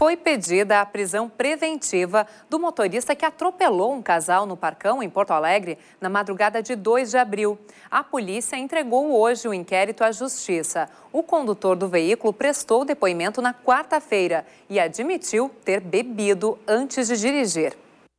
Foi pedida a prisão preventiva do motorista que atropelou um casal no Parcão, em Porto Alegre, na madrugada de 2 de abril. A polícia entregou hoje o inquérito à Justiça. O condutor do veículo prestou depoimento na quarta-feira e admitiu ter bebido antes de dirigir.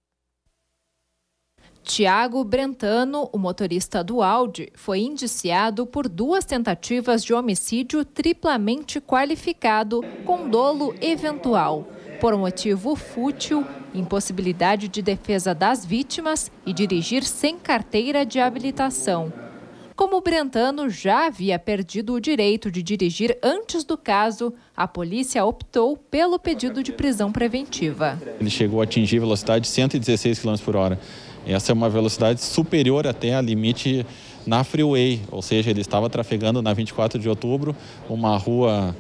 Tiago Brentano, o motorista do Audi, foi indiciado por 2 tentativas de homicídio triplamente qualificado com dolo eventual, por motivo fútil, impossibilidade de defesa das vítimas e dirigir sem carteira de habilitação. Como Brentano já havia perdido o direito de dirigir antes do caso, a polícia optou pelo pedido de prisão preventiva. Ele chegou a atingir velocidade de 116 km por hora. Essa é uma velocidade superior até a limite na freeway, ou seja, ele estava trafegando na 24 de outubro, uma rua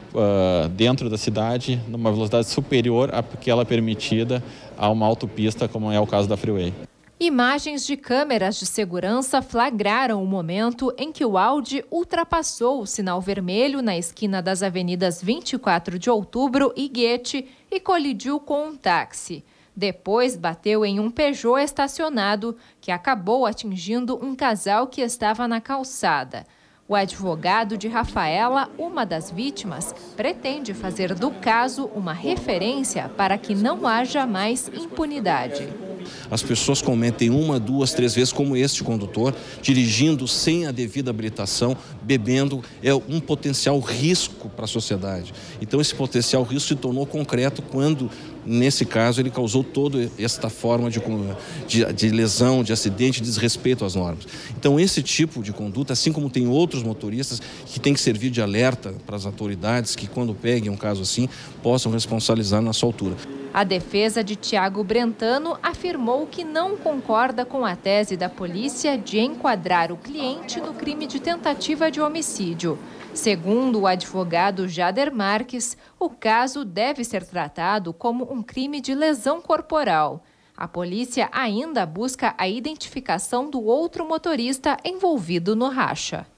dentro da cidade, numa velocidade superior àquela permitida a uma autopista, como é o caso da freeway. Imagens de câmeras de segurança flagraram o momento em que o Audi ultrapassou o sinal vermelho na esquina das avenidas 24 de outubro e Goethe e colidiu com um táxi. Depois bateu em um Peugeot estacionado, que acabou atingindo um casal que estava na calçada. O advogado de Rafaela, uma das vítimas, pretende fazer do caso uma referência para que não haja mais impunidade. As pessoas cometem 1, 2, 3 vezes, como este condutor, dirigindo sem a devida habilitação, bebendo, é um potencial risco para a sociedade. Então esse potencial risco se tornou concreto quando, nesse caso, ele causou toda esta forma de lesão, de acidente, de desrespeito às normas. Então esse tipo de conduta, assim como tem outros motoristas que tem que servir de alerta para as autoridades que, quando peguem um caso assim, possam responsabilizar na sua altura. A defesa de Tiago Brentano afirmou que não concorda com a tese da polícia de enquadrar o cliente no crime de tentativa de homicídio. Segundo o advogado Jader Marques, o caso deve ser tratado como um crime de lesão corporal. A polícia ainda busca a identificação do outro motorista envolvido no racha.